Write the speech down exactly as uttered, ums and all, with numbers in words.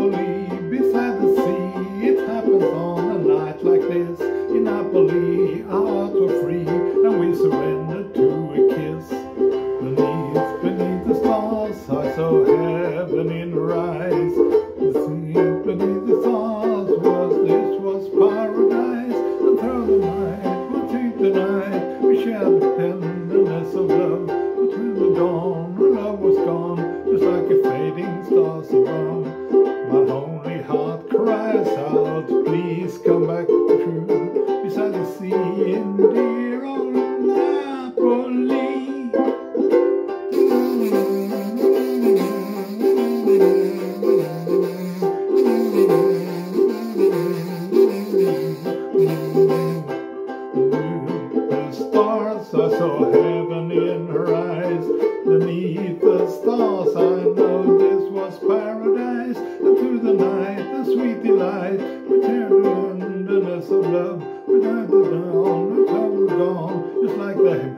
Napoli, beside the sea. It happens on a night like this. In Napoli, our hearts were free, and we surrendered to a kiss. Beneath, beneath the stars, I saw heaven in her eyes. The sea beneath the stars was, this was paradise. And through the night, we'll take the night, we shared the tenderness of love. Between the dawn, our love was gone, just like a fading stars above. My lonely heart cries out, please come back true, beside the sea in dear old Napoli. The stars, I saw heaven in her eyes. Beneath the stars, I know this was paradise. And through the night, the sweet delight, returned the tenderness of love. Without the dawn, the cloud was gone, just like the